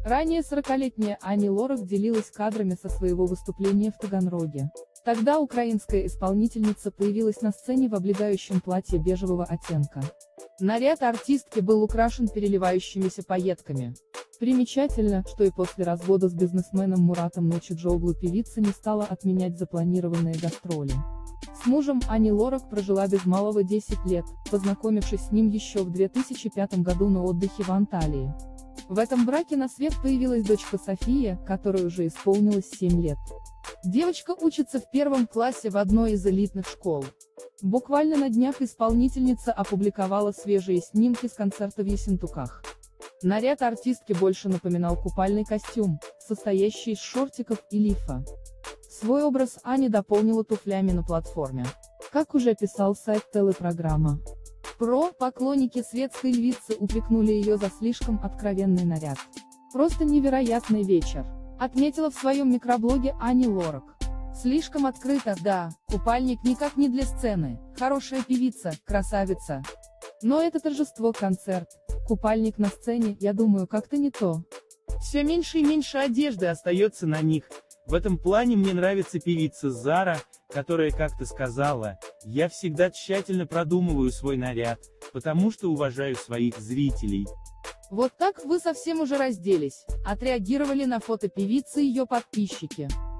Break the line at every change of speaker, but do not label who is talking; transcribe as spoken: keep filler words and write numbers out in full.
Ранее сорокалетняя Ани Лорак делилась кадрами со своего выступления в Таганроге. Тогда украинская исполнительница появилась на сцене в облегающем платье бежевого оттенка. Наряд артистки был украшен переливающимися пайетками. Примечательно, что и после развода с бизнесменом Муратом Ночиджоглу певица не стала отменять запланированные гастроли. С мужем Ани Лорак прожила без малого десять лет, познакомившись с ним еще в две тысячи пятом году на отдыхе в Анталии. В этом браке на свет появилась дочка София, которой уже исполнилось семь лет. Девочка учится в первом классе в одной из элитных школ. Буквально на днях исполнительница опубликовала свежие снимки с концерта в Ессентуках. Наряд артистки больше напоминал купальный костюм, состоящий из шортиков и лифа. Свой образ Аня дополнила туфлями на платформе. Как уже писал сайт телепрограмма Про, поклонники светской львицы упрекнули ее за слишком откровенный наряд. «Просто невероятный вечер», отметила в своем микроблоге Ани Лорак. «Слишком открыто, да, купальник никак не для сцены, хорошая певица, красавица. Но это торжество-концерт, купальник на сцене, я думаю, как-то не то.
Все меньше и меньше одежды остается на них. В этом плане мне нравится певица Зара, которая как-то сказала: я всегда тщательно продумываю свой наряд, потому что уважаю своих зрителей».
Вот так вы совсем уже разделись, отреагировали на фото певицы ее подписчики.